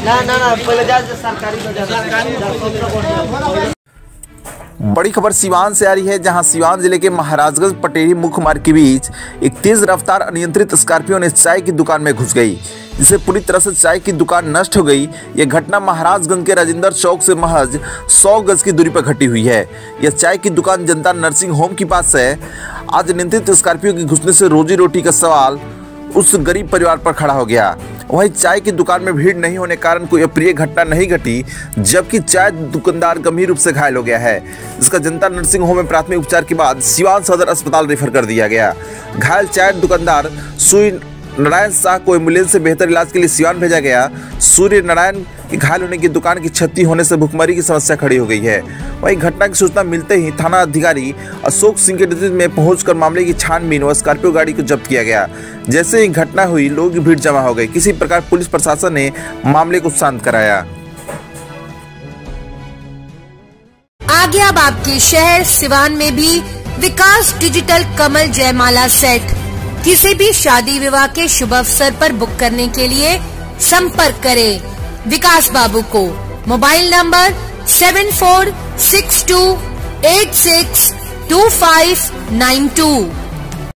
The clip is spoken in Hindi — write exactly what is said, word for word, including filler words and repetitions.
ना ना ना पहले जा सरकारी सरकारी। बड़ी खबर सिवान से आ रही है, जहां सिवान जिले के महाराजगंज पटेरी मुख्य मार्ग के बीच एक तेज रफ्तार अनियंत्रित स्कॉर्पियो ने चाय की दुकान में घुस गई, जिससे पूरी तरह से चाय की दुकान नष्ट हो गई। यह घटना महाराजगंज के राजेंद्र चौक से महज सौ गज की दूरी पर घटी हुई है। यह चाय की दुकान जनता नर्सिंग होम के पास है। आज अनियंत्रित स्कॉर्पियो के घुसने से रोजी रोटी का सवाल उस गरीब परिवार पर खड़ा हो गया। वहीं चाय की दुकान में भीड़ नहीं होने के कारण कोई अप्रिय घटना नहीं घटी, जबकि चाय दुकानदार गंभीर रूप से घायल हो गया है, जिसका जनता नर्सिंग होम में प्राथमिक उपचार के बाद सिवान सदर अस्पताल रेफर कर दिया गया। घायल चाय दुकानदार सूर्य नारायण शाह को एम्बुलेंस से बेहतर इलाज के लिए सिवान भेजा गया। सूर्य नारायण के घायल होने की दुकान की क्षति होने से भुखमरी की समस्या खड़ी हो गई है। वहीं घटना की सूचना मिलते ही थाना अधिकारी अशोक सिंह के नेतृत्व में पहुंचकर मामले की छानबीन व स्कॉर्पियो गाड़ी को जब्त किया गया। जैसे ही घटना हुई, लोगों की भीड़ जमा हो गई। किसी प्रकार पुलिस प्रशासन ने मामले को शांत कराया। आगे अब आपके शहर सिवान में भी विकास डिजिटल कमल जयमाला सेट किसी भी शादी विवाह के शुभ अवसर पर बुक करने के लिए संपर्क करें विकास बाबू को। Mobile number seven four six two eight six two five nine to.